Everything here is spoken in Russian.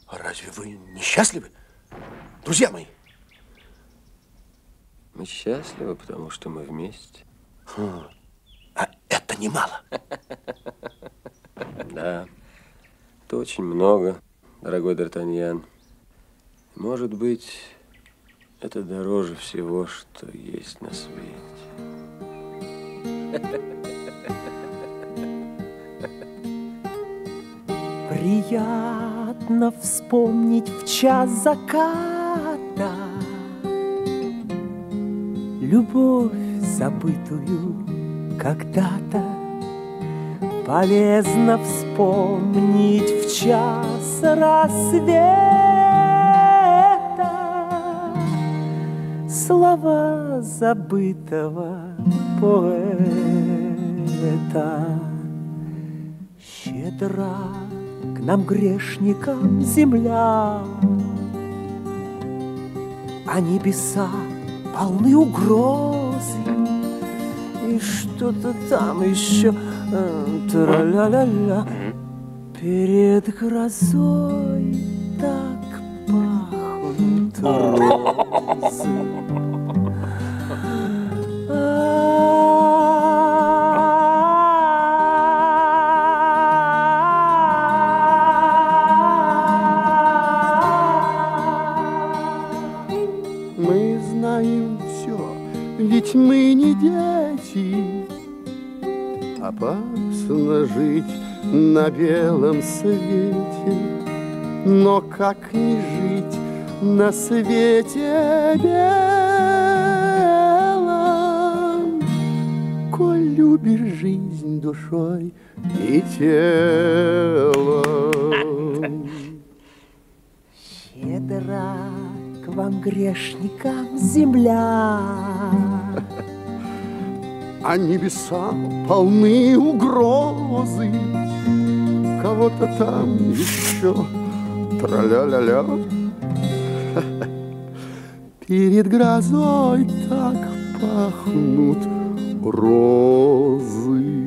А разве вы несчастливы, друзья мои? Мы счастливы, потому что мы вместе. А это немало. Да, это очень много, дорогой Д'Артаньян. Может быть, это дороже всего, что есть на свете. Приятно вспомнить в час заката любовь, забытую когда-то. Полезно вспомнить в час рассвета слова забытого поэта. Щедра к нам, грешникам, земля, а небеса полны угрозы. И что-то там еще тра-ля-ля-ля. Перед грозой так пахнут розы. Мы знаем все, ведь мы не дети. Опасно жить на белом свете, но как не жить на свете белом, коль любишь жизнь душой и телом. Щедра к вам, грешникам, земля, а небеса полны угрозы. Кого-то там еще тра-ля-ля-ля. Перед грозой так пахнут розы.